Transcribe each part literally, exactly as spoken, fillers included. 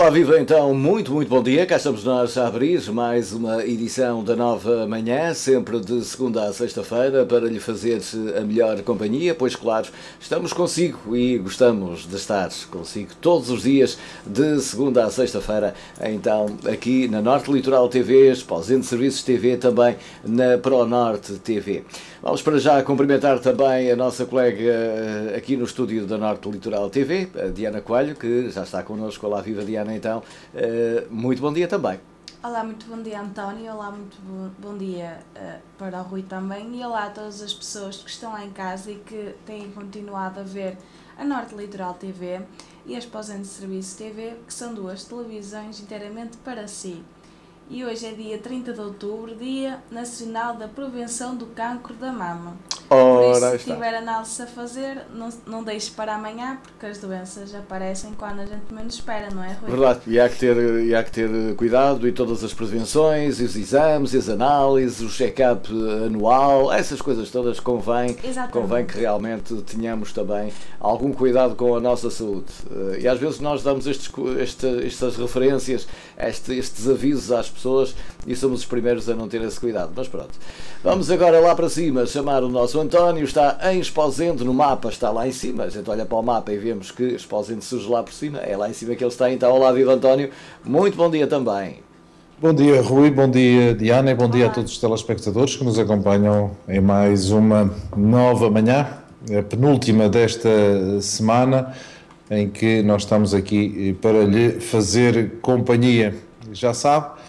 Ora, viva então, muito, muito bom dia. Cá estamos nós a abrir mais uma edição da Nova Manhã, sempre de segunda a sexta-feira, para lhe fazer a melhor companhia, pois claro, estamos consigo e gostamos de estar consigo todos os dias, de segunda a sexta-feira, então aqui na Norte Litoral T V, Esposende Serviços T V, também na ProNorte T V. Vamos para já cumprimentar também a nossa colega aqui no estúdio da Norte Litoral T V, a Diana Coelho, que já está connosco. Olá, viva Diana, então. Muito bom dia também. Olá, muito bom dia, António. Olá, muito bom dia uh, para o Rui também. E olá a todas as pessoas que estão lá em casa e que têm continuado a ver a Norte Litoral T V e a Esposende Serviços T V, que são duas televisões inteiramente para si. E hoje é dia trinta de outubro, Dia Nacional da Prevenção do Cancro da Mama. Ora, Por isso, se está. tiver análise a fazer, não, não deixe para amanhã, porque as doenças aparecem quando a gente menos espera, não é, Rui? Verdade, e há que ter, e há que ter cuidado, e todas as prevenções, e os exames, e as análises, o check-up anual, essas coisas todas convém, convém que realmente tenhamos também algum cuidado com a nossa saúde. E às vezes nós damos estes, este, estas referências, este, estes avisos às pessoas e somos os primeiros a não ter esse cuidado, mas pronto. Vamos agora lá para cima chamar o nosso António, está em Esposende, no mapa está lá em cima, a gente olha para o mapa e vemos que Esposende surge lá por cima, é lá em cima que ele está, então olá, viva António, muito bom dia também. Bom dia, Rui, bom dia, Diana, e bom dia a todos os telespectadores que nos acompanham em mais uma nova manhã, a penúltima desta semana, em que nós estamos aqui para lhe fazer companhia. Já sabe,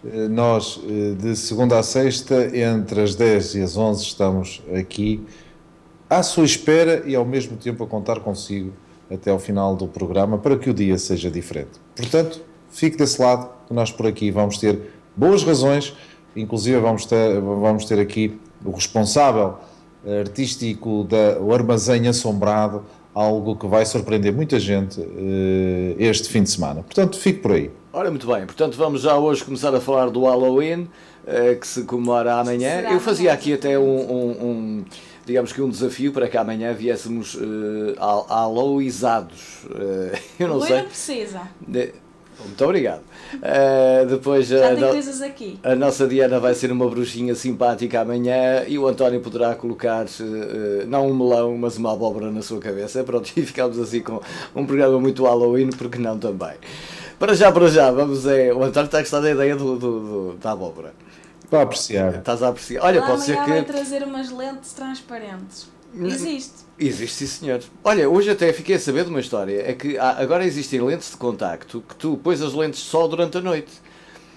nós de segunda a sexta, entre as dez e as onze, estamos aqui à sua espera e ao mesmo tempo a contar consigo até ao final do programa para que o dia seja diferente. Portanto, fique desse lado, que nós por aqui vamos ter boas razões, inclusive vamos ter, vamos ter aqui o responsável artístico do Armazém Assombrado, algo que vai surpreender muita gente uh, este fim de semana. Portanto, fique por aí. Ora, muito bem. Portanto, vamos já hoje começar a falar do Halloween, uh, que se comemora amanhã. Será? Eu fazia aqui até um, um, um, digamos que um desafio para que amanhã viéssemos uh, hallowizados. Uh, eu não Rui sei. Não precisa. De... Muito obrigado. Uh, depois, Já a, tem coisas aqui. A nossa Diana vai ser uma bruxinha simpática amanhã e o António poderá colocar, uh, não um melão, mas uma abóbora na sua cabeça. Pronto, e ficamos assim com um programa muito Halloween, porque não também. Para já, para já, vamos é... O António está a gostar da ideia do, do, do, da abóbora. Estou a apreciar. Estás a apreciar. Olha, Lá pode ser que... vai trazer umas lentes transparentes. Existe. Existe, sim, senhor. Olha, hoje até fiquei a saber de uma história. É que há, agora existem lentes de contacto que tu pões as lentes só durante a noite.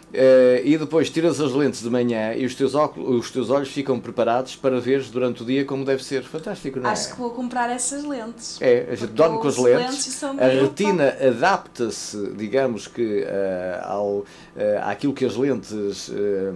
Uh, e depois tiras as lentes de manhã e os teus, óculos, os teus olhos ficam preparados para veres durante o dia como deve ser. Fantástico, não é? Acho que vou comprar essas lentes. É, a gente dorme com as lentes, lentes a retina adapta-se, digamos que, uh, ao, uh, àquilo que as lentes, uh,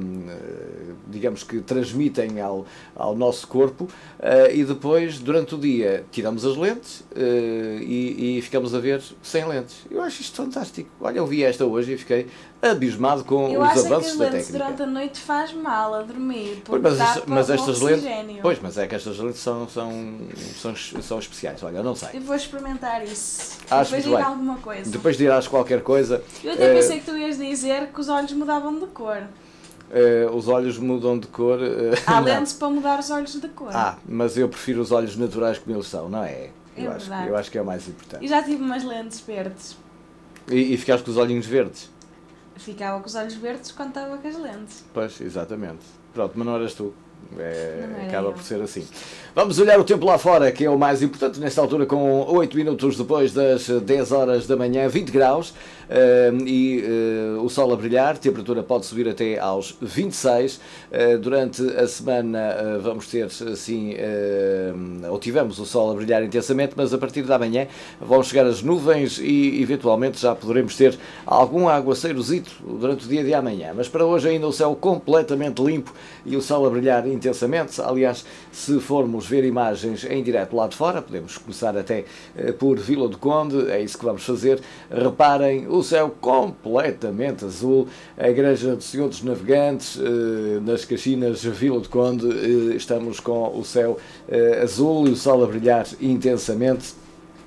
digamos que, transmitem ao, ao nosso corpo, uh, e depois, durante o dia, tiramos as lentes uh, e, e ficamos a ver sem lentes. Eu acho isto fantástico. Olha, eu vi esta hoje e fiquei abismado com eu os acho avanços que da as lentes técnica. durante a noite faz mal a dormir, Pois, porque mas, dá as, mas para estas o lentes, oxigênio. pois, mas é que estas lentes são, são, são, são, são especiais. Olha, eu não sei. Eu vou experimentar isso. Acho Depois muito digo bem. alguma coisa. Depois dirás qualquer coisa. Eu até pensei uh, que tu ias dizer que os olhos mudavam de cor. Uh, os olhos mudam de cor. Uh, Há não. lentes para mudar os olhos de cor. Ah, mas eu prefiro os olhos naturais como eles são, não é? É Eu, acho, verdade. eu acho que é o mais importante. E já tive umas lentes verdes. E, e ficaste com os olhinhos verdes? Ficava com os olhos verdes quando estava com as lentes. Pois, exatamente. Pronto, mas não eras tu. É, Não era acaba eu. por ser assim. Vamos olhar o tempo lá fora, que é o mais importante nesta altura, com oito minutos depois das dez horas da manhã, vinte graus, uh, e uh, o sol a brilhar. A temperatura pode subir até aos vinte e seis. Uh, durante a semana uh, vamos ter, assim, uh, ou tivemos o sol a brilhar intensamente, mas a partir da manhã vão chegar as nuvens e eventualmente já poderemos ter algum aguaceirozito durante o dia de amanhã. Mas para hoje ainda o céu completamente limpo e o sol a brilhar intensamente. Aliás, se formos ver imagens em direto lá de fora, podemos começar até uh, por Vila do Conde, é isso que vamos fazer. Reparem, o céu completamente azul, a Igreja do Senhor dos Navegantes, uh, nas Caxinas, Vila do Conde, uh, estamos com o céu uh, azul e o sol a brilhar intensamente.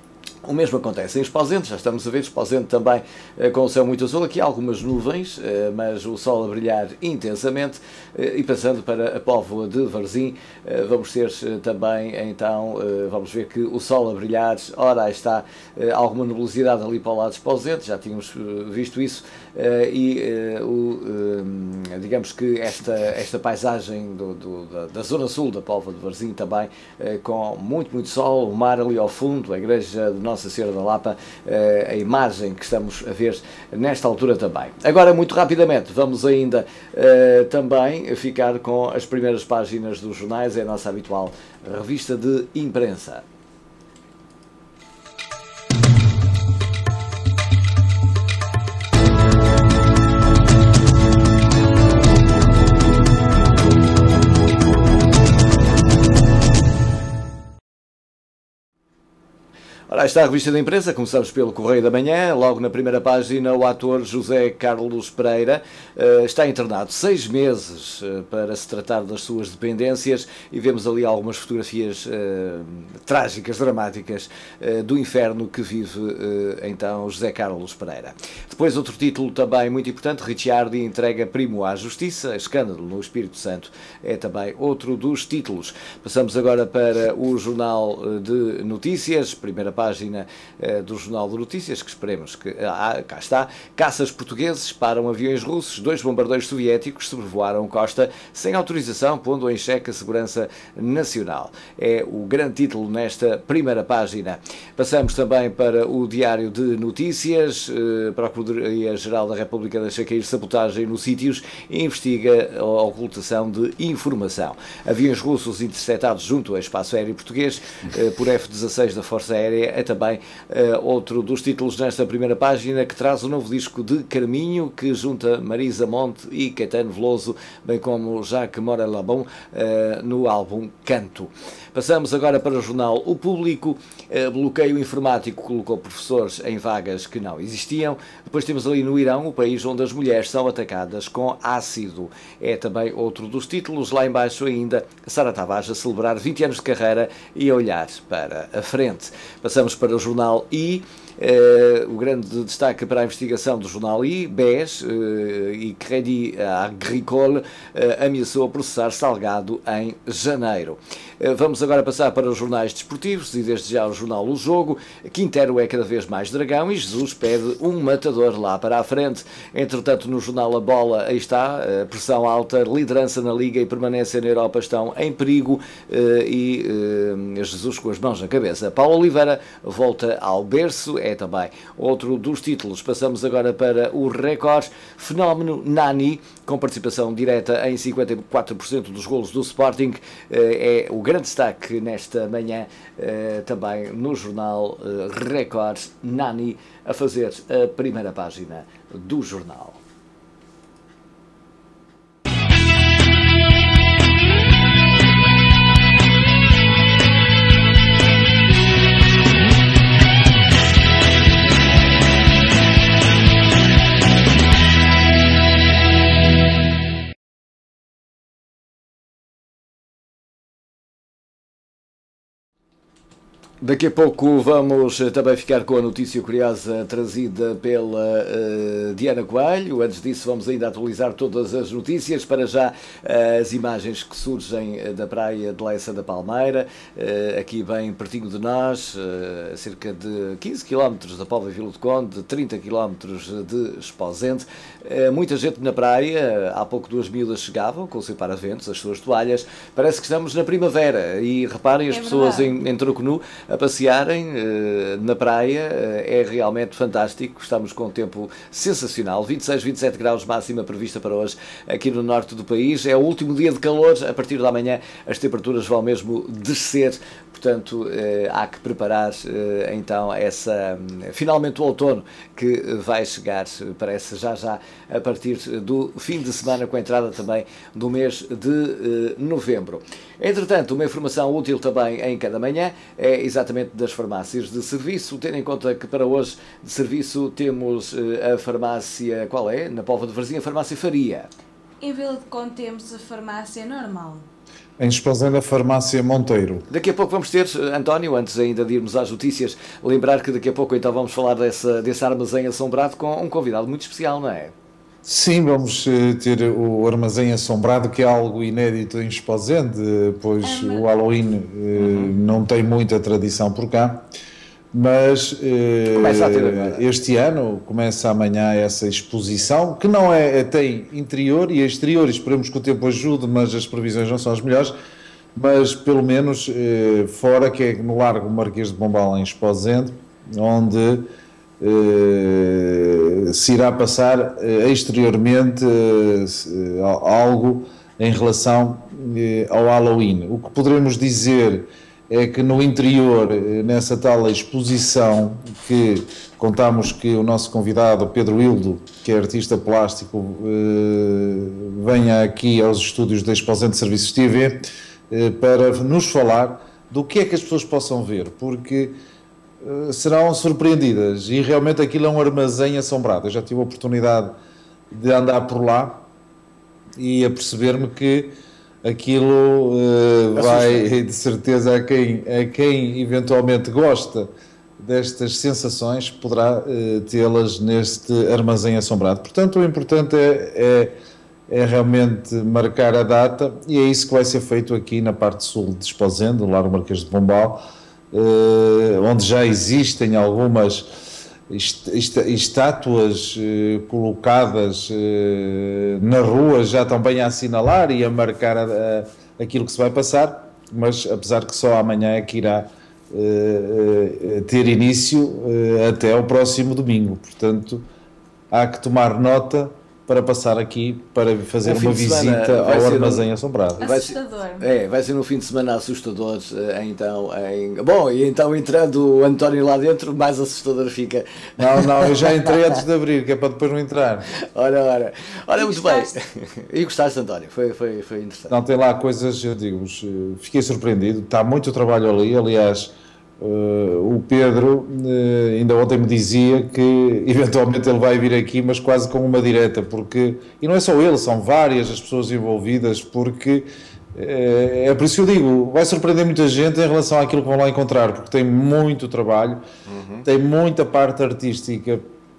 O mesmo acontece em Esposende, já estamos a ver Esposende também eh, com o céu muito azul, aqui há algumas nuvens, eh, mas o sol a brilhar intensamente, eh, e passando para a Póvoa de Varzim, eh, vamos ter eh, também, então, eh, vamos ver que o sol a brilhar, ora está eh, alguma nebulosidade ali para o lado de Esposende, já tínhamos eh, visto isso, eh, e eh, o, eh, digamos que esta, esta paisagem do, do, da, da zona sul da Póvoa de Varzim também, eh, com muito, muito sol, o mar ali ao fundo, a igreja de Nossa Senhora da Lapa, a imagem que estamos a ver nesta altura também. Agora, muito rapidamente, vamos ainda também ficar com as primeiras páginas dos jornais, é a nossa habitual revista de imprensa. Ora, está a revista da imprensa, começamos pelo Correio da Manhã, logo na primeira página o ator José Carlos Pereira uh, está internado seis meses uh, para se tratar das suas dependências e vemos ali algumas fotografias uh, trágicas, dramáticas uh, do inferno que vive uh, então José Carlos Pereira. Depois outro título também muito importante, Ricciardi entrega primo à Justiça, escândalo no Espírito Santo, é também outro dos títulos. Passamos agora para o Jornal de Notícias, primeira página eh, do Jornal de Notícias, que esperemos que... Ah, cá está. Caças portugueses param aviões russos, dois bombardeiros soviéticos sobrevoaram Costa sem autorização, pondo em xeque a segurança nacional. É o grande título nesta primeira página. Passamos também para o Diário de Notícias. Eh, Procuradoria-Geral da República deixa cair sabotagem nos sítios e investiga a ocultação de informação. Aviões russos interceptados junto ao espaço aéreo português eh, por F dezasseis da Força Aérea é também uh, outro dos títulos nesta primeira página, que traz o novo disco de Carminho, que junta Marisa Monte e Caetano Veloso, bem como Jacques Morelabon, uh, no álbum Canto. Passamos agora para o jornal O Público. Uh, bloqueio informático colocou professores em vagas que não existiam. Depois temos ali no Irão, o país onde as mulheres são atacadas com ácido. É também outro dos títulos. Lá embaixo ainda, Sara Tavares a celebrar vinte anos de carreira e a olhar para a frente. Passamos para o jornal I. Uh, o grande destaque para a investigação do jornal I, B E S uh, e Crédit Agricole uh, ameaçou processar Salgado em janeiro. Uh, vamos agora passar para os jornais desportivos e desde já o jornal O Jogo. Quintero é cada vez mais dragão e Jesus pede um matador lá para a frente. Entretanto, no jornal A Bola, aí está, uh, pressão alta, liderança na Liga e permanência na Europa estão em perigo uh, e uh, Jesus com as mãos na cabeça. Paulo Oliveira volta ao berço, é também outro dos títulos. Passamos agora para o Record. Fenómeno Nani, com participação direta em cinquenta e quatro por cento dos golos do Sporting, é o grande destaque nesta manhã também no jornal Record. Nani a fazer a primeira página do jornal. Daqui a pouco vamos também ficar com a notícia curiosa trazida pela uh, Diana Coelho. Antes disso, vamos ainda atualizar todas as notícias. Para já, uh, as imagens que surgem da praia de Leça da Palmeira, uh, aqui bem pertinho de nós, uh, a cerca de quinze quilómetros da Póvoa e Vila do Conde, trinta quilómetros de Esposende. Uh, muita gente na praia, há pouco duas miúdas chegavam com o seu paraventos, as suas toalhas. Parece que estamos na primavera e reparem as é pessoas em, em troco nu a passearem uh, na praia, uh, é realmente fantástico. Estamos com um tempo sensacional, vinte e seis, vinte e sete graus máxima prevista para hoje aqui no norte do país. É o último dia de calor, a partir da manhã as temperaturas vão mesmo descer, portanto uh, há que preparar uh, então essa, um, finalmente o outono que vai chegar, parece já já a partir do fim de semana, com a entrada também do mês de uh, novembro. Entretanto, uma informação útil também em cada manhã é exatamente das farmácias de serviço, tendo em conta que para hoje de serviço temos uh, a farmácia, qual é? Na Póvoa de Varzim, a farmácia Faria. Em Vila do Conde temos a farmácia normal. Em Esposende, a farmácia Monteiro. Daqui a pouco vamos ter, António, antes ainda de irmos às notícias, lembrar que daqui a pouco então vamos falar dessa, desse armazém assombrado com um convidado muito especial, não é? Sim, vamos ter o armazém assombrado, que é algo inédito em Esposende, pois é, mas... o Halloween uhum. não tem muita tradição por cá, mas eh, este ano começa amanhã essa exposição, que não é, tem interior e exterior, esperemos que o tempo ajude, mas as previsões não são as melhores, mas pelo menos eh, fora, que é no Largo Marquês de Pombal, em Esposende, onde Uh, se irá passar uh, exteriormente uh, algo em relação uh, ao Halloween. O que poderemos dizer é que no interior, uh, nessa tal exposição, que contamos que o nosso convidado Pedro Hildo, que é artista plástico, uh, venha aqui aos estúdios da Esposende Serviços T V uh, para nos falar do que é que as pessoas possam ver, porque serão surpreendidas, e realmente aquilo é um armazém assombrado. Eu já tive a oportunidade de andar por lá e a perceber-me que aquilo uh, vai, de certeza, a quem, a quem eventualmente gosta destas sensações, poderá uh, tê-las neste armazém assombrado. Portanto, o importante é, é, é realmente marcar a data, e é isso que vai ser feito aqui na parte sul de Esposende, no Largo Marquês de Pombal, Uh, onde já existem algumas est est estátuas uh, colocadas uh, na rua, já também a assinalar e a marcar a, a, aquilo que se vai passar, mas apesar que só amanhã é que irá uh, uh, ter início uh, até o próximo domingo. Portanto, há que tomar nota para passar aqui, para fazer um uma visita ao armazém um... assombrado. Assustador. Vai ser, é, vai ser um fim de semana assustador, então, em... Bom, e então entrando o António lá dentro, mais assustador fica. Não, não, eu já entrei antes de abrir, que é para depois não entrar. Ora, ora. Olha, muito bem. E gostaste, António? Foi, foi, foi interessante. Não, tem lá coisas, eu digo, fiquei surpreendido, está muito trabalho ali, aliás... Uh, o Pedro uh, ainda ontem me dizia que eventualmente ele vai vir aqui, mas quase com uma direta, porque, e não é só ele, são várias as pessoas envolvidas, porque uh, é por isso que eu digo, vai surpreender muita gente em relação àquilo que vão lá encontrar, porque tem muito trabalho, uhum. tem muita parte artística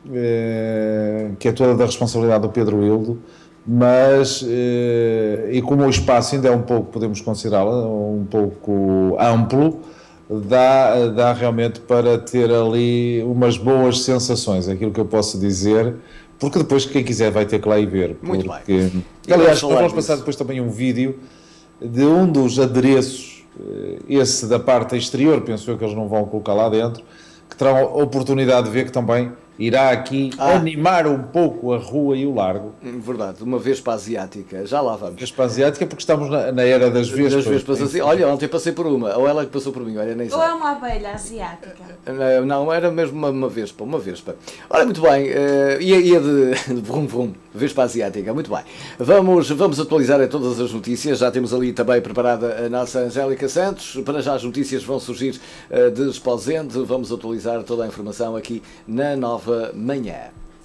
uh, que é toda da responsabilidade do Pedro Hildo, mas uh, e como o espaço ainda é um pouco, podemos considerá-lo um pouco amplo, Dá, dá realmente para ter ali umas boas sensações, aquilo que eu posso dizer, porque depois quem quiser vai ter que lá ir ver. Muito porque, bem. Aliás, nós vamos passar depois também um vídeo de um dos adereços, esse da parte exterior, penso eu que eles não vão colocar lá dentro, que terão a oportunidade de ver que também irá aqui ah. animar um pouco a rua e o largo. Verdade, uma vespa asiática, já lá vamos. Vespa asiática porque estamos na, na era das vespas. Das vespas assim. Olha, ontem passei por uma, ou ela que passou por mim, olha, nem sei. Ou é uma abelha asiática? Não, não era mesmo uma, uma vespa, uma vespa. Olha, muito bem, uh, ia, ia de, de vrum vrum, vespa asiática, muito bem. Vamos, vamos atualizar a todas as notícias, já temos ali também preparada a nossa Angélica Santos, para já as notícias vão surgir uh, de Esposende, vamos atualizar toda a informação aqui na Nova Manhã.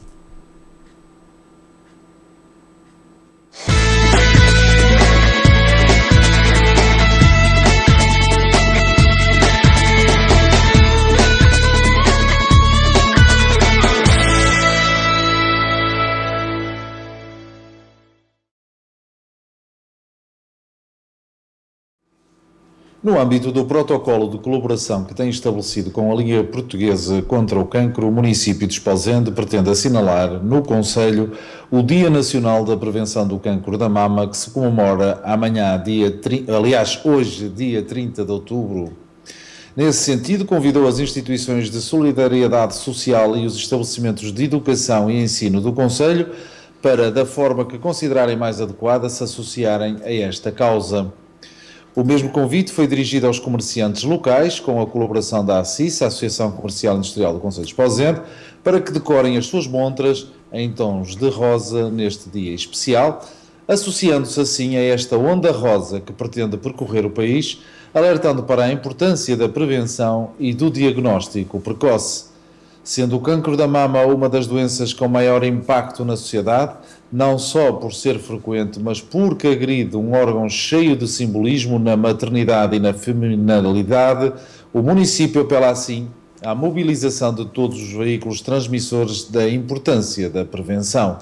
No âmbito do protocolo de colaboração que tem estabelecido com a Liga Portuguesa contra o Cancro, o município de Esposende pretende assinalar no Conselho o Dia Nacional da Prevenção do Cancro da Mama, que se comemora amanhã, dia, aliás, hoje, dia trinta de outubro. Nesse sentido, convidou as instituições de solidariedade social e os estabelecimentos de educação e ensino do Conselho para, da forma que considerarem mais adequada, se associarem a esta causa. O mesmo convite foi dirigido aos comerciantes locais, com a colaboração da ACIS, a Associação Comercial e Industrial do Concelho de Esposende, para que decorem as suas montras em tons de rosa neste dia especial, associando-se assim a esta onda rosa que pretende percorrer o país, alertando para a importância da prevenção e do diagnóstico precoce. Sendo o cancro da mama uma das doenças com maior impacto na sociedade, não só por ser frequente, mas porque agride um órgão cheio de simbolismo na maternidade e na feminilidade, o município apela assim à mobilização de todos os veículos transmissores da importância da prevenção.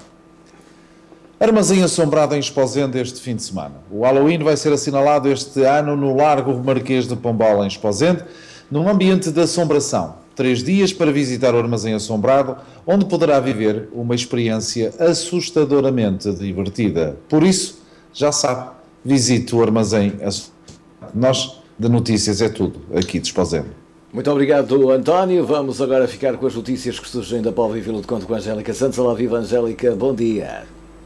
Armazém assombrado em Esposende este fim de semana. O Halloween vai ser assinalado este ano no Largo Marquês de Pombal, em Esposende, num ambiente de assombração. Três dias para visitar o Armazém Assombrado, onde poderá viver uma experiência assustadoramente divertida. Por isso, já sabe, visite o Armazém Assombrado. Nós, de notícias, é tudo aqui de Esposende. Muito obrigado, António. Vamos agora ficar com as notícias que surgem da Póvoa e Vila de Conde com a Angélica Santos. Olá, viva Angélica, bom dia.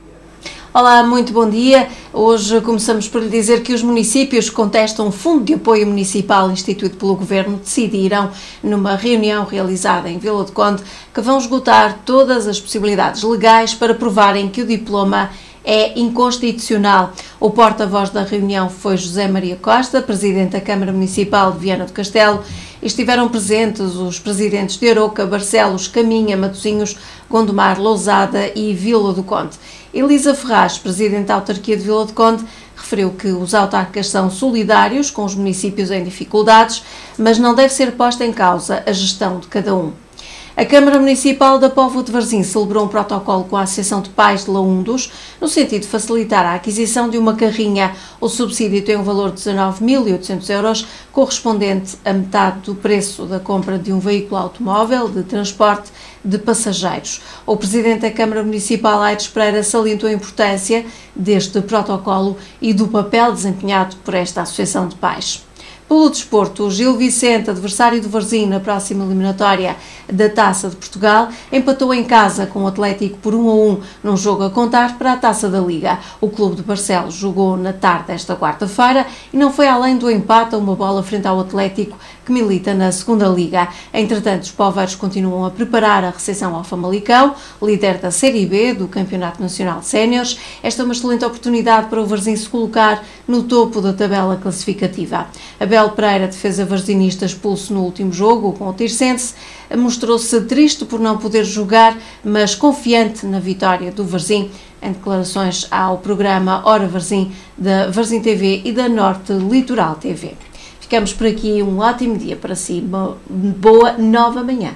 Olá, muito bom dia. Hoje começamos por lhe dizer que os municípios que contestam o Fundo de Apoio Municipal instituído pelo Governo decidiram, numa reunião realizada em Vila de Conde, que vão esgotar todas as possibilidades legais para provarem que o diploma é inconstitucional. O porta-voz da reunião foi José Maria Costa, presidente da Câmara Municipal de Viana do Castelo. Estiveram presentes os presidentes de Aroca, Barcelos, Caminha, Matosinhos, Gondomar, Lousada e Vila do Conde. Elisa Ferraz, presidente da autarquia de Vila de Conde, referiu que os autarcas são solidários com os municípios em dificuldades, mas não deve ser posta em causa a gestão de cada um. A Câmara Municipal da Póvoa de Varzim celebrou um protocolo com a Associação de Pais de Laundos, no sentido de facilitar a aquisição de uma carrinha. O subsídio tem um valor de dezanove mil e oitocentos euros, correspondente a metade do preço da compra de um veículo automóvel de transporte de passageiros. O Presidente da Câmara Municipal, Aires Pereira, salientou a importância deste protocolo e do papel desempenhado por esta Associação de Pais. Pelo desporto, o Gil Vicente, adversário do Varzim na próxima eliminatória da Taça de Portugal, empatou em casa com o Atlético por um a um num jogo a contar para a Taça da Liga. O clube de Barcelos jogou na tarde desta quarta-feira e não foi além do empate a uma bola frente ao Atlético, que milita na segunda Liga. Entretanto, os poveiros continuam a preparar a recepção ao Famalicão, líder da Série B do Campeonato Nacional de Séniores. Esta é uma excelente oportunidade para o Varzim se colocar no topo da tabela classificativa. Abel Pereira, defesa varzinista, expulso no último jogo com o Tirsense, mostrou-se triste por não poder jogar, mas confiante na vitória do Varzim, em declarações ao programa Hora Varzim, da Varzim T V e da Norte Litoral T V. Ficamos por aqui, um ótimo dia para si, boa nova manhã.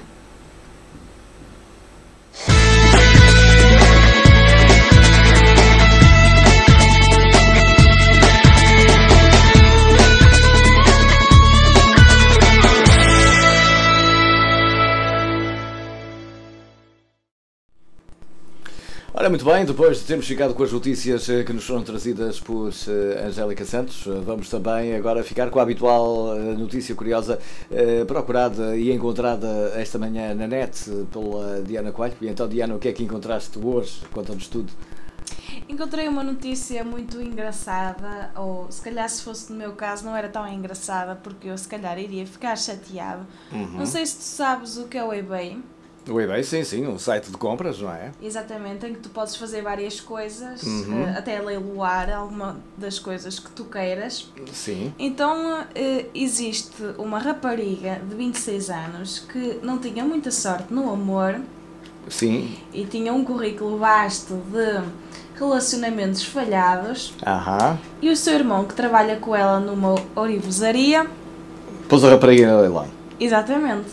Ora, muito bem, depois de termos ficado com as notícias que nos foram trazidas por uh, Angélica Santos, uh, vamos também agora ficar com a habitual uh, notícia curiosa uh, procurada e encontrada esta manhã na net uh, pela Diana Coelho. E então, Diana, o que é que encontraste hoje? Conta-nos tudo. Encontrei uma notícia muito engraçada, ou se calhar se fosse no meu caso não era tão engraçada, porque eu se calhar iria ficar chateado. Uhum. Não sei se tu sabes o que é o eBay. O eBay, sim, sim, um site de compras, não é? Exatamente, em que tu podes fazer várias coisas, uhum. uh, até leiloar alguma das coisas que tu queiras. Sim. Então, uh, existe uma rapariga de vinte e seis anos que não tinha muita sorte no amor. Sim. E tinha um currículo vasto de relacionamentos falhados. Aham. E o seu irmão, que trabalha com ela numa orivesaria... Pôs a rapariga na leilão. Exatamente.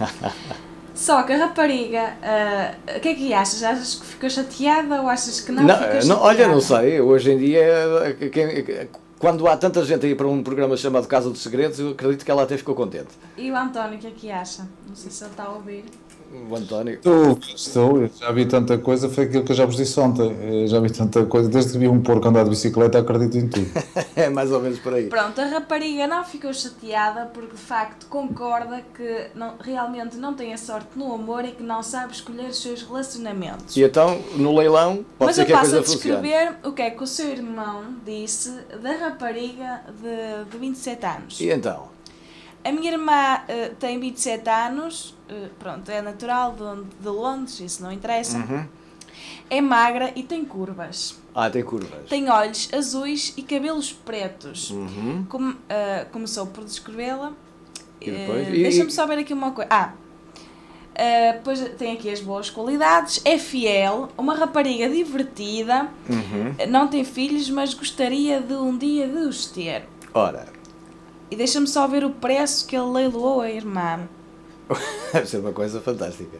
Só que a rapariga, uh, o que é que achas? Achas que ficou chateada ou achas que não, não ficou chateada? Não, olha, não sei. Hoje em dia, quem, quando há tanta gente aí para um programa chamado Casa dos Segredos, eu acredito que ela até ficou contente. E o António, o que é que acha? Não sei se ele está a ouvir. O António. Estou, estou, já vi tanta coisa, foi aquilo que eu já vos disse ontem. Eu já vi tanta coisa, desde que vi um porco andar de bicicleta, acredito em tudo. É mais ou menos por aí. Pronto, a rapariga não ficou chateada porque de facto concorda que não, realmente não tem a sorte no amor e que não sabe escolher os seus relacionamentos. E então, no leilão, pode Mas ser eu que a passo coisa a descrever funcione. o que é que o seu irmão disse da rapariga de, de vinte e sete anos. E então? A minha irmã uh, tem vinte e sete anos, uh, pronto, é natural de, de Londres, isso não interessa. Uhum. É magra e tem curvas. Ah, tem curvas. Tem olhos azuis e cabelos pretos. Uhum. Com, uh, começou por descrevê-la. E depois? Uh, E, Deixa-me só ver aqui uma coisa. Ah, Uh, depois tem aqui as boas qualidades, é fiel, uma rapariga divertida, Uhum. não tem filhos, mas gostaria de um dia de os ter. Ora, E deixa-me só ver o preço que ele leiloou a irmã. deve ser uma coisa fantástica.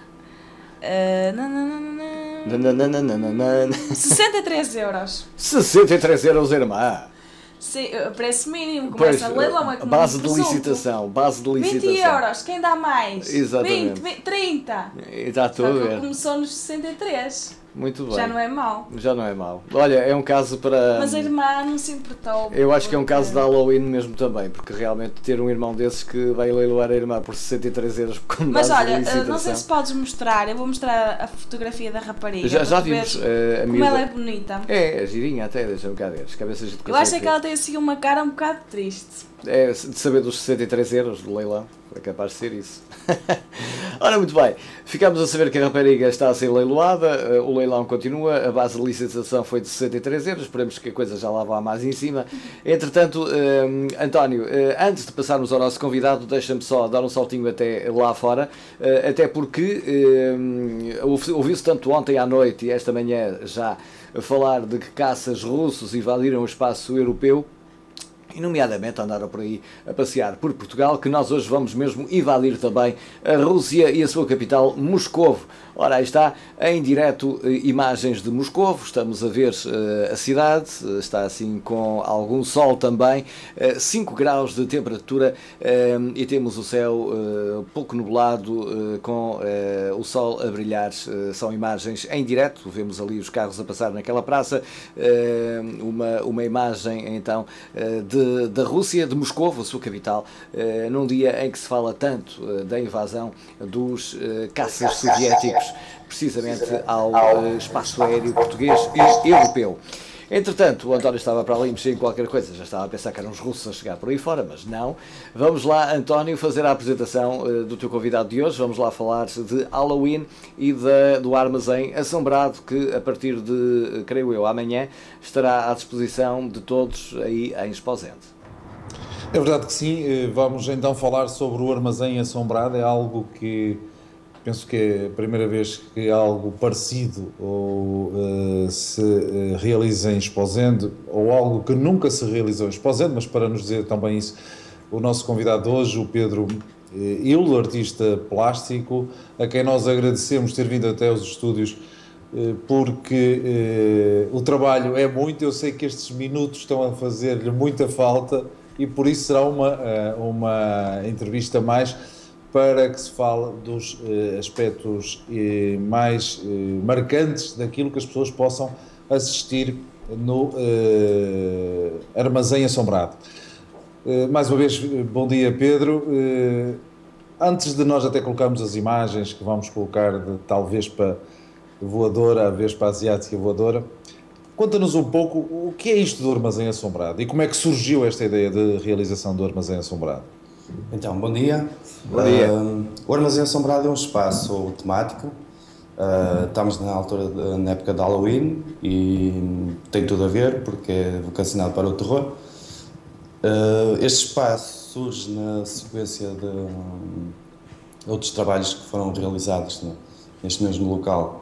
Uh, nananana. Nananana. sessenta e três euros. sessenta e três euros, irmã. Sim, uh, preço mínimo, Pois, começa a leilão, é como base um de presunto. licitação, base de licitação. vinte euros, quem dá mais? Exatamente. vinte, vinte, trinta. E está Só tudo a que ele ver. começou nos sessenta e três. Muito bem. Já não é mau. Já não é mau. Olha, é um caso para... Mas a irmã não se importou. Eu acho que é um porque- caso de Halloween mesmo também, porque realmente ter um irmão desses que vai leiloar a irmã por sessenta e três euros como Mas base de olha, licitação. não sei se podes mostrar, eu vou mostrar a fotografia da rapariga. Já, para já tu vimos veres eh, a como miúda. ela é bonita. É, é girinha até, deixa-me cá ver. As cabeças de Eu acho é que ela tem assim uma cara um bocado triste. É, de saber dos sessenta e três euros do leilão, é capaz de ser isso. Ora, muito bem, ficamos a saber que a rapariga está a ser leiloada, eh, o leilão continua, a base de licitação foi de sessenta e três euros, esperemos que a coisa já lá vá mais em cima. Entretanto, eh, António, eh, antes de passarmos ao nosso convidado, deixa-me só dar um saltinho até lá fora, eh, até porque eh, ouvi- ouviu-se tanto ontem à noite e esta manhã já falar de que caças russos invadiram o espaço europeu, e nomeadamente andaram por aí a passear por Portugal, que nós hoje vamos mesmo invadir também a Rússia e a sua capital, Moscovo. Ora, aí está, em direto, eh, imagens de Moscovo, estamos a ver eh, a cidade, eh, está assim com algum sol também, eh, cinco graus de temperatura eh, e temos o céu eh, pouco nublado, eh, com eh, o sol a brilhar. Eh, são imagens em direto, vemos ali os carros a passar naquela praça, eh, uma, uma imagem então eh, de, da Rússia, de Moscovo, a sua capital, eh, num dia em que se fala tanto eh, da invasão dos eh, caças soviéticos, precisamente ao eh, espaço aéreo português e europeu. Entretanto, o António estava para ali mexer em qualquer coisa, já estava a pensar que eram os russos a chegar por aí fora, mas não. Vamos lá, António, fazer a apresentação uh, do teu convidado de hoje. Vamos lá falar de Halloween e da, do Armazém Assombrado, que a partir de, creio eu, amanhã, estará à disposição de todos aí em Esposende. É verdade que sim. Vamos então falar sobre o Armazém Assombrado. É algo que penso que é a primeira vez que algo parecido ou uh, se uh, realiza em Esposende, ou algo que nunca se realizou em Esposende, mas para nos dizer também isso, o nosso convidado de hoje, o Pedro uh, Hildo, artista plástico, a quem nós agradecemos ter vindo até aos estúdios, uh, porque uh, o trabalho é muito. Eu sei que estes minutos estão a fazer-lhe muita falta e por isso será uma, uh, uma entrevista mais para que se fale dos eh, aspectos eh, mais eh, marcantes daquilo que as pessoas possam assistir no eh, Armazém Assombrado. Eh, mais uma vez, bom dia, Pedro. Eh, antes de nós até colocarmos as imagens que vamos colocar de tal Vespa voadora, a Vespa asiática voadora, conta-nos um pouco o que é isto do Armazém Assombrado e como é que surgiu esta ideia de realização do Armazém Assombrado. Então, bom dia. Bom dia. Uh, o Armazém Assombrado é um espaço temático. Uh, estamos na altura, de, na época de Halloween e tem tudo a ver porque é vocacionado para o terror. Uh, este espaço surge na sequência de um, outros trabalhos que foram realizados no, neste mesmo local.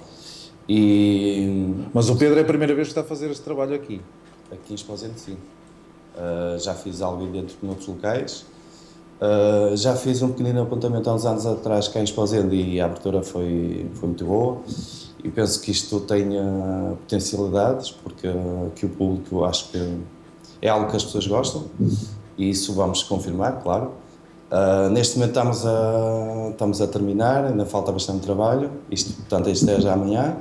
E, Mas o Pedro é a primeira vez que está a fazer este trabalho aqui. Aqui em Esposende, sim. Uh, já fiz algo dentro de outros locais. Uh, já fiz um pequenino apontamento há uns anos atrás cá em Esposende e a abertura foi, foi muito boa e penso que isto tenha potencialidades porque uh, que o público acho que é algo que as pessoas gostam e isso vamos confirmar, claro. Uh, neste momento estamos a, estamos a terminar, ainda falta bastante trabalho, isto, portanto isto é já amanhã.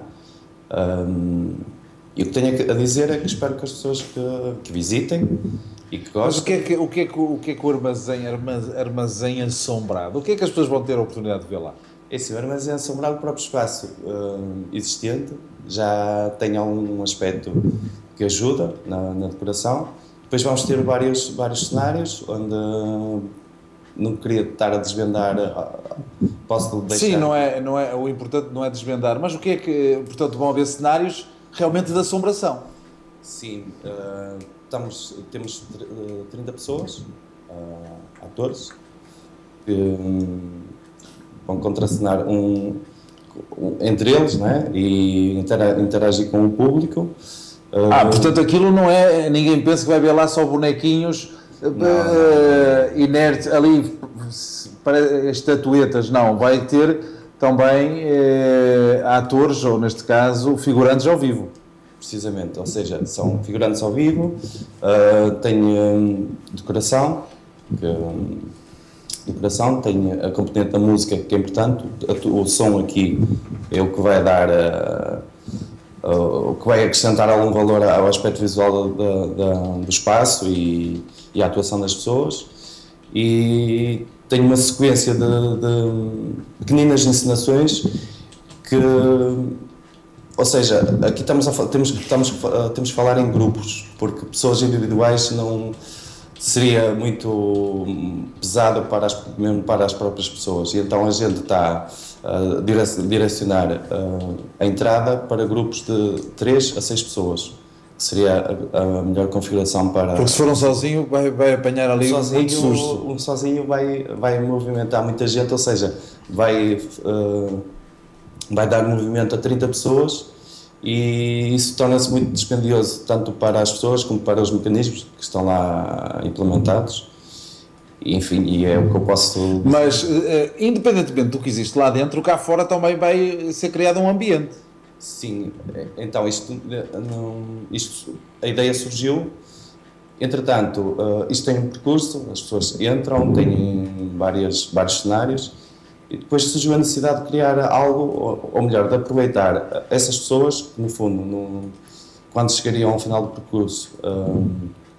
Um, e o que tenho a dizer é que espero que as pessoas que, que visitem e que gostem. Mas o que é que o, que é que, o, que é que o armazém, armazém assombrado? O que é que as pessoas vão ter a oportunidade de ver lá? É sim, o Armazém Assombrado, o próprio espaço uh, existente, já tem um aspecto que ajuda na, na decoração. Depois vamos ter vários, vários cenários, onde uh, não queria estar a desvendar, uh, posso deixar... Sim, não é, não é, o importante não é desvendar, mas o que é que, portanto, vão haver cenários realmente de assombração? Sim, uh, estamos, temos trinta pessoas, uh, atores, que um, vão contracenar um, um, entre eles, não é? E interagir com o público. Ah, portanto aquilo não é, ninguém pensa que vai ver lá só bonequinhos não, uh, não. inertes ali para estatuetas, não, vai ter também uh, atores, ou neste caso figurantes ao vivo. Precisamente, ou seja, são figurantes ao vivo, uh, tem um, decoração, que, um, decoração, tem a componente da música, que é importante, o, o som aqui é o que vai dar, uh, uh, o que vai acrescentar algum valor ao aspecto visual da, da, do espaço e, e à atuação das pessoas, e tem uma sequência de, de pequeninas encenações que... Ou seja, aqui estamos a, temos, estamos, temos que falar em grupos, porque pessoas individuais não seria muito pesado para as, mesmo para as próprias pessoas. E então a gente está a direcionar a, a entrada para grupos de três a seis pessoas, que seria a, a melhor configuração para... Porque se for um sozinho vai, vai apanhar ali um sozinho, muito susto. Um sozinho vai, vai movimentar muita gente, ou seja, vai... Uh, vai dar movimento a trinta pessoas e isso torna-se muito dispendioso tanto para as pessoas como para os mecanismos que estão lá implementados. E, enfim, e é o que eu posso dizer. Mas, independentemente do que existe lá dentro, cá fora também vai ser criado um ambiente. Sim, então isto, isto a ideia surgiu, entretanto, isto tem um percurso, as pessoas entram, têm várias, vários cenários. E depois surgiu a necessidade de criar algo, ou melhor, de aproveitar essas pessoas que, no fundo, no, quando chegariam ao final do percurso, um,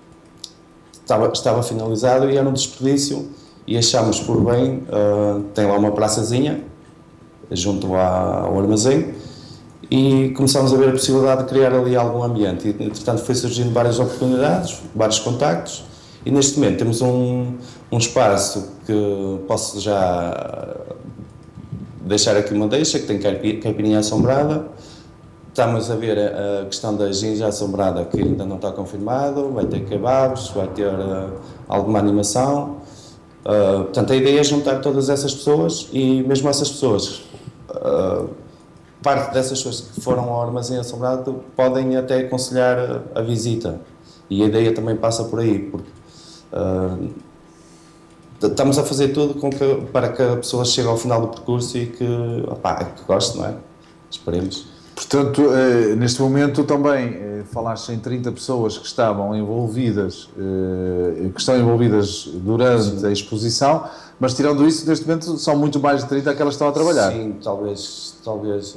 estava, estava finalizado e era um desperdício, e achámos por bem, uh, tem lá uma praçazinha, junto à, ao armazém, e começámos a ver a possibilidade de criar ali algum ambiente. E, entretanto, foi surgindo várias oportunidades, vários contactos, e neste momento temos um, um espaço que posso já deixar aqui uma deixa, que tem caipirinha assombrada. Estamos a ver a questão da ginja assombrada, que ainda não está confirmado, vai ter kebabs, vai ter uh, alguma animação. Uh, portanto, a ideia é juntar todas essas pessoas e mesmo essas pessoas, uh, parte dessas pessoas que foram ao armazém assombrado podem até aconselhar a visita. E a ideia também passa por aí, porque uh, estamos a fazer tudo com que, para que a pessoa chegue ao final do percurso e que, opá, que goste, não é? Esperemos. Portanto, eh, neste momento também eh, falaste em trinta pessoas que estavam envolvidas, eh, que estão envolvidas durante Sim. a exposição, mas tirando isso, neste momento são muito mais de trinta que elas estão a trabalhar. Sim, talvez, talvez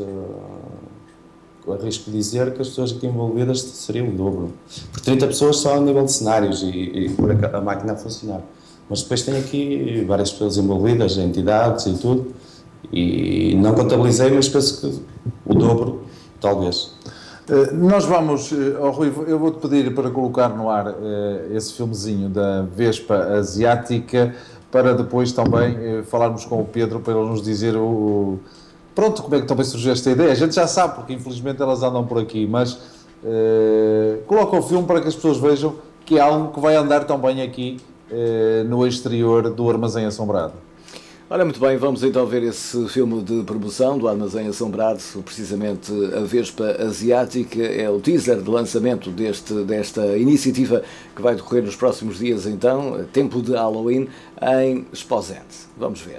uh, arrisco dizer que as pessoas aqui envolvidas seriam o dobro. Porque trinta pessoas só a nível de cenários e, e por a, a máquina a funcionar. Mas depois tem aqui várias pessoas envolvidas, entidades e tudo, e não contabilizei, mas penso que o dobro, talvez. Uh, nós vamos, uh, oh, Rui, eu vou-te pedir para colocar no ar uh, esse filmezinho da Vespa Asiática, para depois também uh, falarmos com o Pedro, para ele nos dizer o, o, pronto, como é que também surgiu esta ideia. A gente já sabe, porque infelizmente elas andam por aqui, mas uh, coloca o filme para que as pessoas vejam que é algo que vai andar também aqui no exterior do Armazém Assombrado. Ora, muito bem, vamos então ver esse filme de promoção do Armazém Assombrado, precisamente a Vespa Asiática, é o teaser de lançamento deste, desta iniciativa que vai decorrer nos próximos dias então, tempo de Halloween, em Esposende. Vamos ver.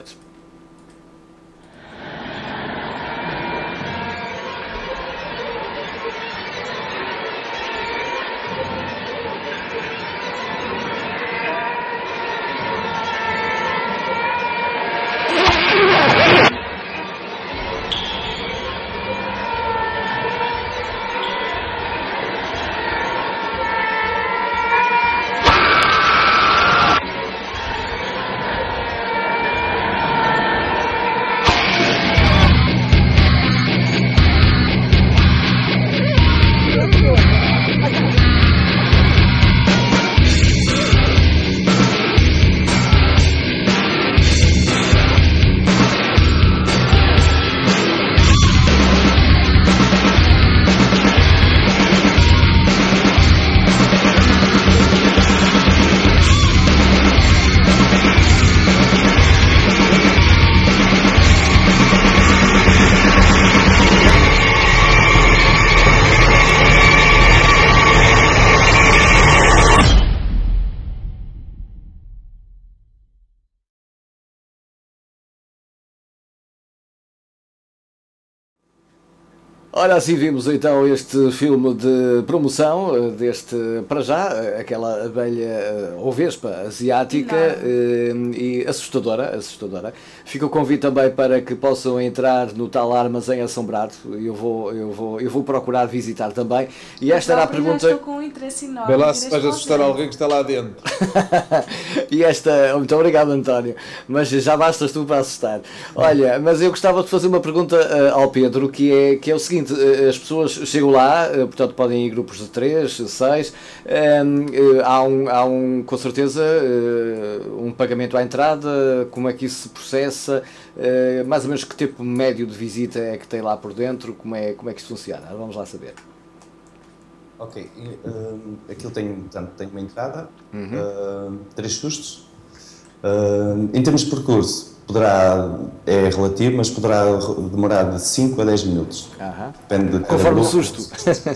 Ora, assim vimos então este filme de promoção, deste, para já, aquela abelha ou vespa asiática e assustadora, assustadora. Fica o convite também para que possam entrar no tal armazém assombrado. Eu vou, eu vou, eu vou procurar visitar também. E esta era a pergunta... Estou com um interesse enorme. Vê lá se vais assustar alguém que está lá dentro. E esta... Muito obrigado, António. Mas já bastas tu para assustar. Olha, mas eu gostava de fazer uma pergunta uh, ao Pedro, que é, que é o seguinte, uh, as pessoas chegam lá, uh, portanto podem ir em grupos de três, seis, um, uh, há, um, há um, com certeza, uh, um pagamento à entrada, como é que isso se processa, uh, mais ou menos que tempo médio de visita é que tem lá por dentro, como é, como é que isso funciona? Vamos lá saber. Ok, um, aquilo tem, portanto, tem uma entrada, uhum. uh, três sustos. Uh, em termos de percurso, poderá, é relativo, mas poderá demorar de cinco a dez minutos. Aham. Depende de conforme grupo. o susto.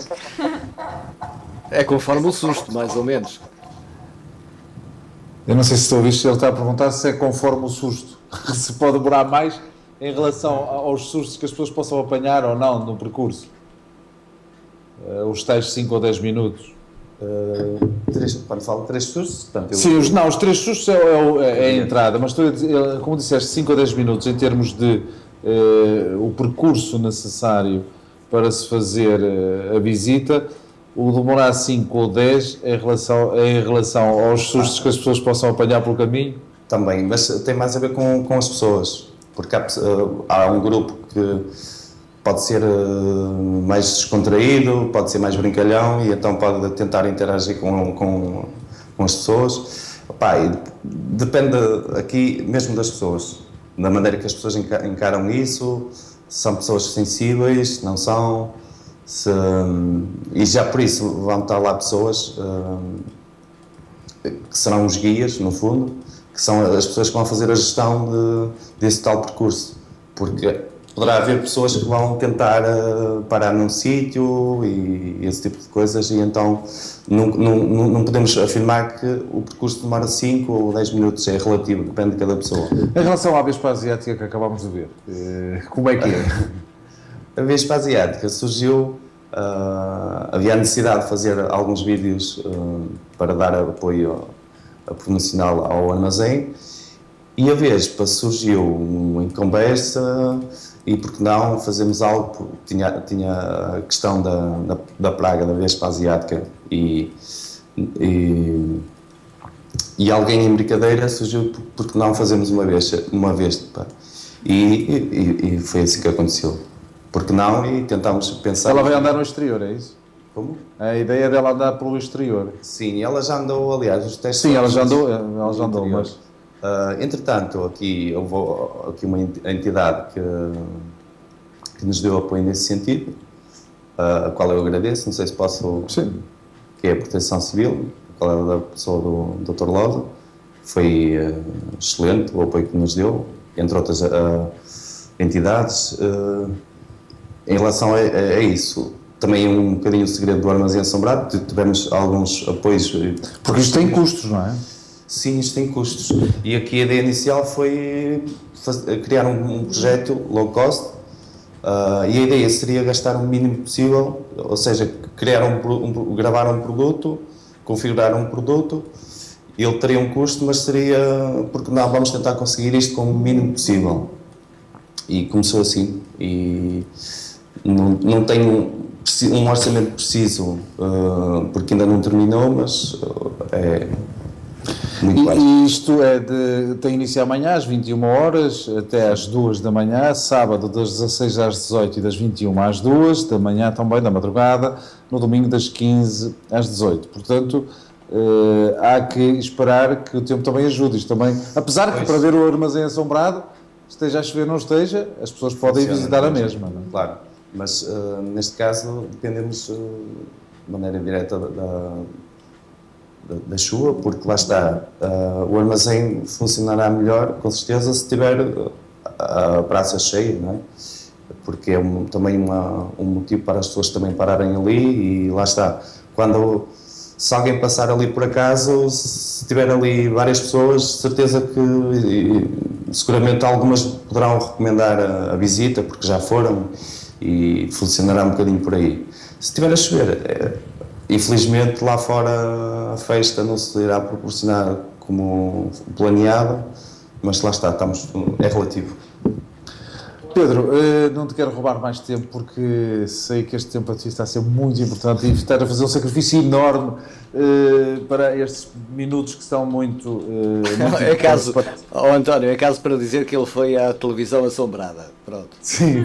É conforme o susto, mais ou menos. Eu não sei se estou a ouvir, ele está a perguntar se é conforme o susto. Se pode demorar mais em relação aos sustos que as pessoas possam apanhar ou não no percurso. Uh, os tais cinco ou dez minutos. Uh, três, quando falo de três sustos, portanto, eu... Sim, os, não, os três sustos é, é, é a entrada, mas tu, como disseste, cinco ou dez minutos em termos de uh, o percurso necessário para se fazer uh, a visita, o demorar cinco ou dez é em relação, é em relação aos sustos que as pessoas possam apanhar pelo caminho? Também, mas tem mais a ver com, com as pessoas, porque há, uh, há um grupo que pode ser uh, mais descontraído, pode ser mais brincalhão e então pode tentar interagir com, com, com as pessoas. Opa, e depende aqui mesmo das pessoas, da maneira que as pessoas encaram isso, se são pessoas sensíveis, não são, se, e já por isso vão estar lá pessoas uh, que serão os guias, no fundo, que são as pessoas que vão fazer a gestão de, desse tal percurso, porque poderá haver pessoas que vão tentar uh, parar num sítio e esse tipo de coisas, e então não, não, não podemos afirmar que o percurso demora cinco ou dez minutos, é relativo, depende de cada pessoa. Em relação à Vespa Asiática que acabámos de ver, como é que é? A Vespa Asiática surgiu, uh, havia a necessidade de fazer alguns vídeos uh, para dar apoio promocional ao armazém, e a Vespa surgiu em conversa. E porque não fazemos algo, tinha, tinha a questão da, da, da praga da Vespa Asiática e, e, e alguém em brincadeira surgiu porque não fazemos uma vez, uma Vespa e, e, e foi assim que aconteceu, porque não, e tentámos pensar... Ela vai andar no exterior, é isso? Como? A ideia dela andar pelo exterior. Sim, ela já andou, aliás, os testes... Sim, ela já andou, ela já andou, mas... Uh, entretanto, aqui houve aqui uma entidade que, que nos deu apoio nesse sentido, uh, a qual eu agradeço, não sei se posso... Sim. Que é a Proteção Civil, a qual é da pessoa do doutor Losa. Foi uh, excelente o apoio que nos deu, entre outras uh, entidades. Uh, em relação a, a, a isso, também um bocadinho o segredo do armazém assombrado, tivemos alguns apoios... Porque isto tem custos, não é? Sim, isto tem custos. E aqui a ideia inicial foi fazer, criar um, um projeto low cost, uh, e a ideia seria gastar o mínimo possível, ou seja, criar um, um, gravar um produto, configurar um produto, ele teria um custo, mas seria, porque não, vamos tentar conseguir isto com o mínimo possível. E começou assim, e não, não tenho um orçamento preciso, uh, porque ainda não terminou, mas uh, é... Muito e, e isto é de, tem início amanhã às vinte e uma horas até às duas da manhã, sábado das dezasseis às dezoito e das vinte e uma às duas da manhã também, da madrugada, no domingo das quinze às dezoito. Portanto, eh, há que esperar que o tempo também ajude. Isto também, apesar que pois. Para ver o armazém assombrado, esteja a chover ou não esteja, as pessoas podem Funciona, visitar a mesma. Não é? Claro, mas uh, neste caso dependemos uh, de maneira direta da, da da chuva, porque lá está, uh, o armazém funcionará melhor, com certeza, se tiver a praça cheia, não é? Porque é um, também uma, um motivo para as pessoas também pararem ali, e lá está, quando, se alguém passar ali por acaso, se tiver ali várias pessoas, certeza que, e, seguramente algumas poderão recomendar a, a visita, porque já foram, e funcionará um bocadinho por aí. Se estiver a chover, é, infelizmente lá fora a festa não se irá proporcionar como planeado, mas lá está, estamos, é relativo. Pedro, não te quero roubar mais tempo porque sei que este tempo para ti está a ser muito importante e estar a fazer um sacrifício enorme para estes minutos que são muito... muito é caso, para... oh, António, é caso para dizer que ele foi à televisão assombrada. Pronto. Sim.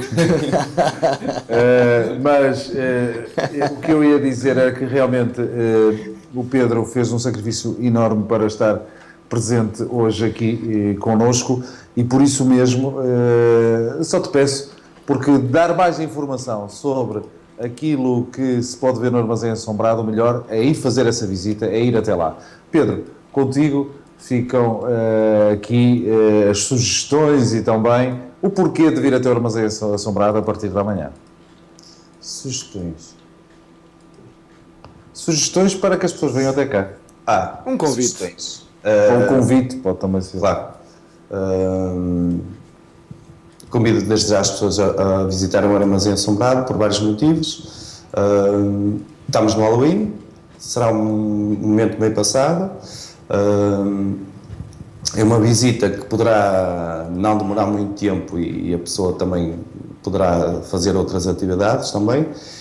uh, mas uh, o que eu ia dizer é que realmente uh, o Pedro fez um sacrifício enorme para estar presente hoje aqui eh, connosco e por isso mesmo eh, só te peço, porque dar mais informação sobre aquilo que se pode ver no Armazém Assombrado, o melhor é ir fazer essa visita, é ir até lá. Pedro, contigo ficam eh, aqui eh, as sugestões e também o porquê de vir até o Armazém Assombrado a partir da manhã. Sugestões? Sugestões para que as pessoas venham até cá. Ah, um convite. Sugestões. Ou um convite, pode também ser. Claro. Uh, convido desde já as pessoas a, a visitar o Armazém Assombrado por vários motivos. Uh, estamos no Halloween, será um momento bem passado. Uh, é uma visita que poderá não demorar muito tempo e, e a pessoa também poderá fazer outras atividades também.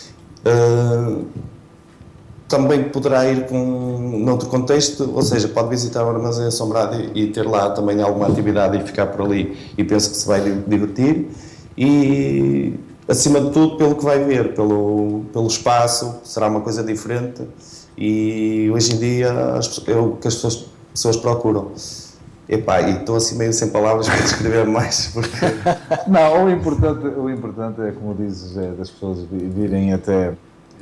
Uh, Também poderá ir com noutro contexto, ou seja, pode visitar o Armazém Assombrado e, e ter lá também alguma atividade e ficar por ali e penso que se vai divertir e, acima de tudo, pelo que vai ver, pelo, pelo espaço, será uma coisa diferente e hoje em dia as, é o que as pessoas, pessoas procuram. Epá, e estou assim meio sem palavras para descrever mais, porque... Não, o importante, o importante é, como dizes, é das pessoas virem até...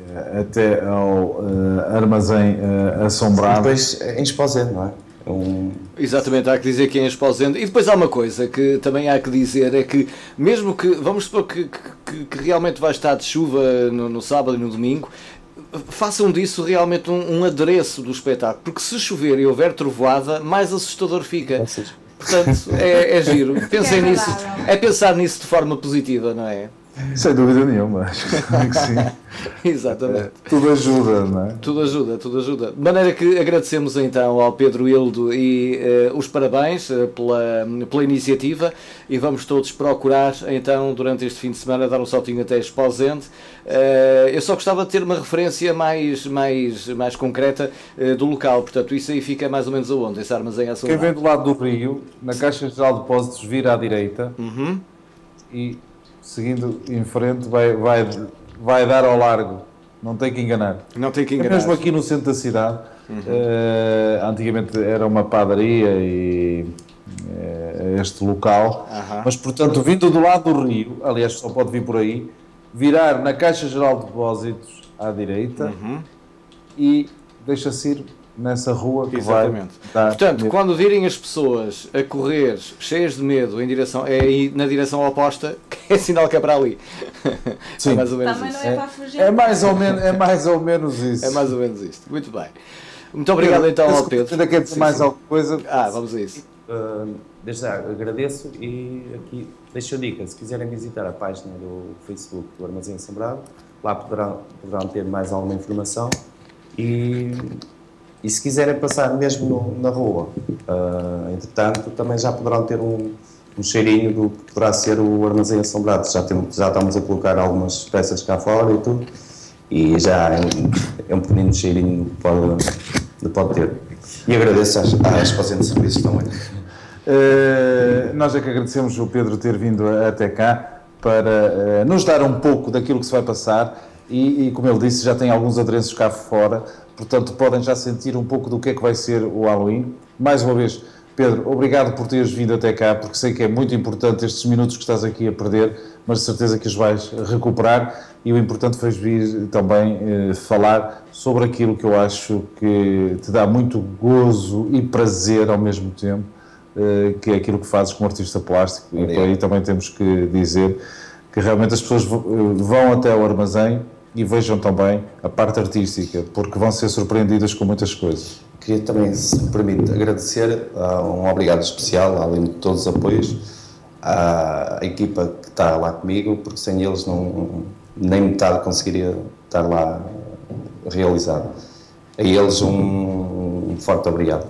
até ao uh, Armazém uh, Assombrado. E depois em Esposende, não é? É um... Exatamente, há que dizer que é em Esposende. E depois há uma coisa que também há que dizer, é que mesmo que, vamos supor que, que, que realmente vai estar de chuva no, no sábado e no domingo, façam disso realmente um, um adereço do espetáculo, porque se chover e houver trovoada, mais assustador fica. Portanto, é, é giro. Pensem é nisso, é pensar nisso de forma positiva, não é? Sem dúvida nenhuma, acho que sim. Exatamente. É, tudo ajuda, não é? Tudo ajuda, tudo ajuda. De maneira que agradecemos então ao Pedro Hildo e uh, os parabéns uh, pela, pela iniciativa e vamos todos procurar então durante este fim de semana dar um saltinho até Esposende. Uh, eu só gostava de ter uma referência mais, mais, mais concreta uh, do local, portanto isso aí fica mais ou menos aonde? Esse Armazém Assombrado. Quem vem do lado do Rio, na Caixa Geral de Depósitos, vira à direita uhum. e... seguindo em frente, vai, vai, vai dar ao largo. Não tem que enganar. Não tem que enganar. É mesmo aqui no centro da cidade. Uhum. Uh, antigamente era uma padaria e uh, este local. Uhum. Mas, portanto, vindo do lado do rio, aliás, só pode vir por aí, virar na Caixa Geral de Depósitos à direita uhum. e deixa-se ir nessa rua que exatamente. Vai dar portanto, medo. Quando virem as pessoas a correr cheias de medo em direção, é aí na direção oposta, que é sinal que é para ali. Sim. É mais ou menos Também isso. não é para fugir. É, é, mais ou menos, é mais ou menos isso. É mais ou menos isto. Muito bem. Muito obrigado então ao Pedro. Ainda quer dizer mais sim. alguma coisa? Ah, vamos a isso. Uh, desde já agradeço e aqui deixo a dica, se quiserem visitar a página do Facebook do Armazém Assombrado, lá poderão, poderão ter mais alguma informação e... E se quiserem passar mesmo no, na rua, uh, entretanto, também já poderão ter um, um cheirinho do que poderá ser o Armazém Assombrado. Já, temos, já estamos a colocar algumas peças cá fora e tudo, e já é um, é um pequenino cheirinho que pode, que pode ter. E agradeço às, às Esposende de Serviços também. Uh, nós é que agradecemos o Pedro ter vindo até cá para uh, nos dar um pouco daquilo que se vai passar e, e, como ele disse, já tem alguns adereços cá fora. Portanto, podem já sentir um pouco do que é que vai ser o Halloween. Mais uma vez, Pedro, obrigado por teres vindo até cá, porque sei que é muito importante estes minutos que estás aqui a perder, mas de certeza que os vais recuperar. E o importante foi vir também eh, falar sobre aquilo que eu acho que te dá muito gozo e prazer ao mesmo tempo, eh, que é aquilo que fazes como artista plástico. Obrigado. E por aí também temos que dizer que realmente as pessoas vão até ao armazém e vejam também a parte artística, porque vão ser surpreendidas com muitas coisas. Queria também, se me permite, agradecer, uh, um obrigado especial, além de todos os apoios, à equipa que está lá comigo, porque sem eles não, nem metade conseguiria estar lá realizado. A eles um, um forte obrigado.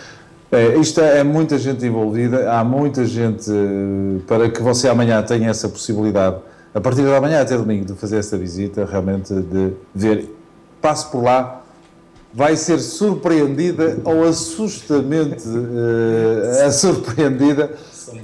É, isto é muita gente envolvida, há muita gente para que você amanhã tenha essa possibilidade, a partir de amanhã até domingo, de fazer essa visita, realmente de ver, passe por lá, vai ser surpreendida ou assustamente uh, surpreendida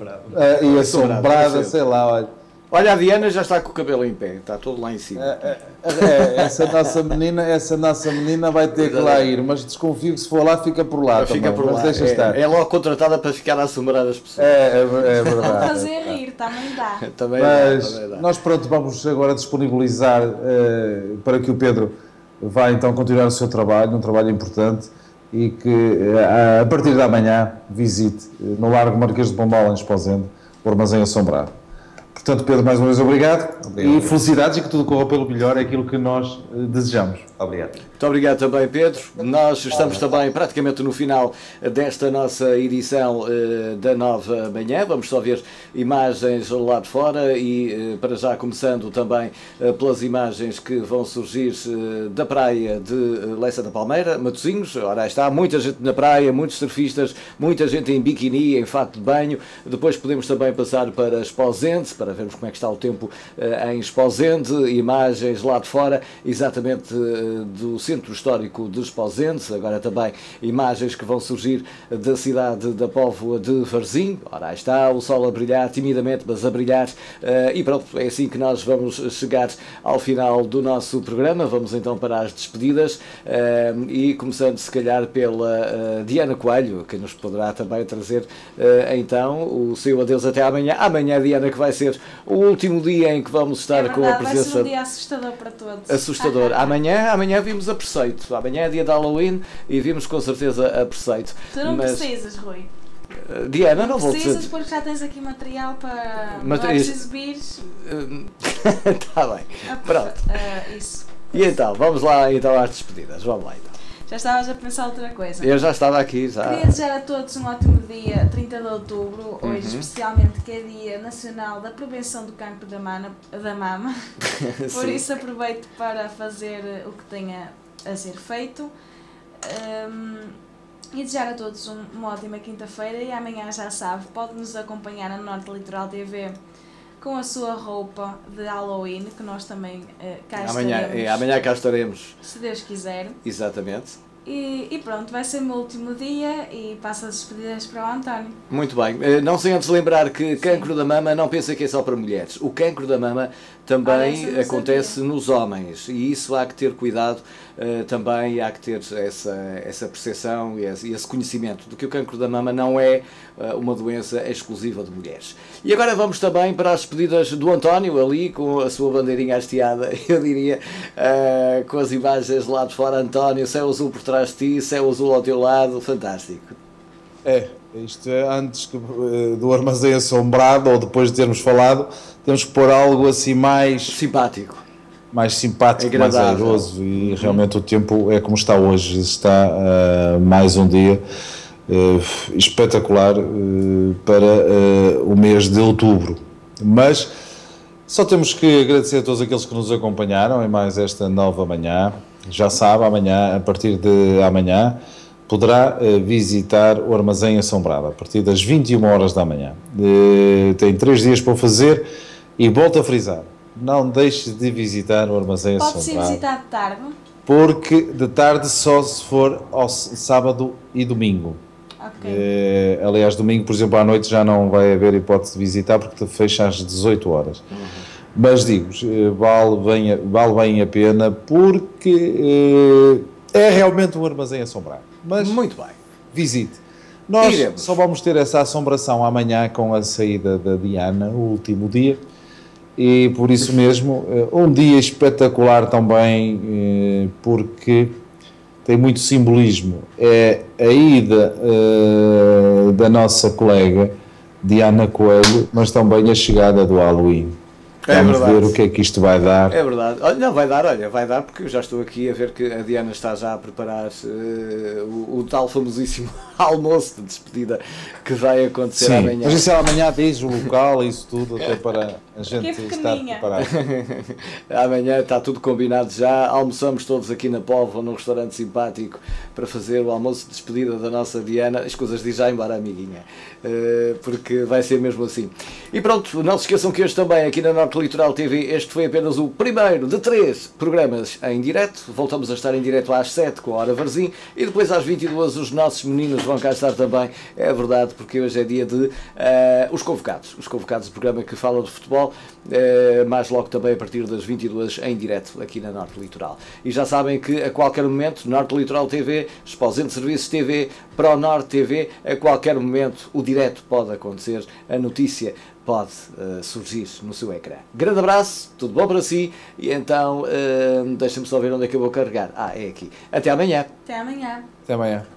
uh, e assombrada, sei lá, olha. Olha, a Diana já está com o cabelo em pé, está tudo lá em cima. É, é, essa, nossa menina, essa nossa menina vai ter que lá ir, mas desconfio que se for lá, fica por lá. Fica também, por mas lá. Deixa É, estar. é logo contratada para ficar a assombrar as pessoas. É, é, é verdade. Fazer rir, também dá. Também Mas dá, também dá. nós, pronto, vamos agora disponibilizar uh, para que o Pedro vá então continuar o seu trabalho, um trabalho importante, e que uh, a partir da manhã visite uh, no Largo Marquês de Pombal, em Esposende, o Armazém Assombrado. Portanto, Pedro, mais uma vez, obrigado, obrigado. E felicidades e que tudo corra pelo melhor, é aquilo que nós uh, desejamos. Obrigado. Muito obrigado também, Pedro. Nós estamos também praticamente no final desta nossa edição uh, da Nova Manhã. Vamos só ver imagens lá de fora e, uh, para já, começando também uh, pelas imagens que vão surgir uh, da praia de uh, Leça da Palmeira, Matosinhos. Ora, aí está muita gente na praia, muitos surfistas, muita gente em biquíni, em fato de banho. Depois podemos também passar para Esposende, para vermos como é que está o tempo uh, em Esposende. Imagens lá de fora, exatamente uh, do Centro Histórico de Esposende, agora também imagens que vão surgir da cidade da Póvoa de Varzim. Ora, aí está o sol a brilhar, timidamente, mas a brilhar, uh, e pronto, é assim que nós vamos chegar ao final do nosso programa. Vamos então para as despedidas, uh, e começando se calhar pela uh, Diana Coelho, que nos poderá também trazer uh, então o seu adeus até amanhã. Amanhã, Diana, que vai ser o último dia em que vamos estar é com a verdade, presença... vai ser um dia assustador para todos. Assustador. Amanhã, amanhã vimos a Preceito. Amanhã é dia de Halloween e vimos com certeza a Preceito. Tu não Mas, precisas, Rui. uh, Diana, não, não vou precisas dizer. porque já tens aqui material para Mas não é isto- preciso vires. Está bem. Pronto. Uh, isso. E então, vamos lá então às despedidas. Vamos lá então. Já estavas a pensar outra coisa. Eu já estava aqui, já. Queria desejar a todos um ótimo dia, trinta de outubro, hoje Uhum. especialmente, que é Dia Nacional da Prevenção do Cancro da, mana, da Mama. Por Sim. isso aproveito para fazer o que tenha a ser feito. Um, e desejar a todos um, uma ótima quinta-feira, e amanhã já sabe, pode nos acompanhar na Norte Litoral T V com a sua roupa de Halloween, que nós também uh, cá Amanhã, estaremos, é, amanhã cá estaremos. se Deus quiser. Exatamente. E, e pronto, vai ser o meu último dia e passo as despedidas para o António. Muito bem. Eh, Não sem antes lembrar que cancro da mama não pensa que é só para mulheres. O cancro da mama Olha, também essa eu não acontece sabia. nos homens, e isso há que ter cuidado, eh, também há que ter essa, essa percepção e esse, e esse conhecimento de que o cancro da mama não é eh, uma doença exclusiva de mulheres. E agora vamos também para as despedidas do António, ali com a sua bandeirinha hasteada, eu diria, eh, com as imagens lá de fora. António, céu azul por trás de ti, céu azul ao teu lado, fantástico. É, isto é antes que, eh, do Armazém Assombrado, ou depois de termos falado, temos que pôr algo assim mais, Simpático. mais simpático, mais Agradável. airoso, e realmente o tempo é como está hoje, está uh, mais um dia uh, espetacular uh, para uh, o mês de outubro. Mas só temos que agradecer a todos aqueles que nos acompanharam em mais esta nova manhã. Já sabe, amanhã, a partir de amanhã, poderá uh, visitar o Armazém Assombrado, a partir das vinte e uma horas da manhã. Uh, tem três dias para o fazer, e volto a frisar, não deixe de visitar o Armazém Pode sim Assombrado, visitar de tarde. porque de tarde só se for ao s- sábado e domingo. Ok. Eh, aliás, domingo, por exemplo, à noite já não vai haver hipótese de visitar, porque fecha às dezoito horas. Mas digo, eh, vale bem, a- vale bem a pena, porque eh, é realmente um armazém assombrado. Mas Muito bem. visite. Nós Iremos. só vamos ter essa assombração amanhã com a saída da Diana, o último dia, e por isso mesmo, eh, um dia espetacular também, eh, porque tem muito simbolismo. É a ida eh, da nossa colega Diana Coelho, mas também a chegada do Halloween. É Vamos verdade. ver o que é que isto vai dar. É verdade. Olha, não, vai dar, olha, vai dar, porque eu já estou aqui a ver que a Diana está já a preparar uh, o, o tal famosíssimo almoço de despedida que vai acontecer Sim, amanhã. mas isso amanhã diz o local e isso tudo, até para a gente Que estar pequeninha. preparado. Amanhã está tudo combinado já. Almoçamos todos aqui na Póvoa, num restaurante simpático, para fazer o almoço de despedida da nossa Diana. As coisas de já embora, amiguinha, uh, porque vai ser mesmo assim. E pronto, não se esqueçam que hoje também, aqui na Norte Litoral T V, este foi apenas o primeiro de três programas em direto. Voltamos a estar em direto às sete com a Hora Varzim e depois às vinte e duas os nossos meninos vão cá estar também. É verdade, porque hoje é dia de uh, os convocados. Os convocados do programa que fala de futebol, uh, mais logo também a partir das vinte e duas em direto aqui na Norte Litoral. E já sabem que a qualquer momento, Norte Litoral T V, Esposente Serviços T V, Pro Norte T V, a qualquer momento o direto pode acontecer, a notícia pode uh, surgir no seu ecrã. Grande abraço, tudo bom para si e então uh, deixem-me só ver onde é que eu vou carregar. Ah, é aqui. Até amanhã. Até amanhã. Até amanhã.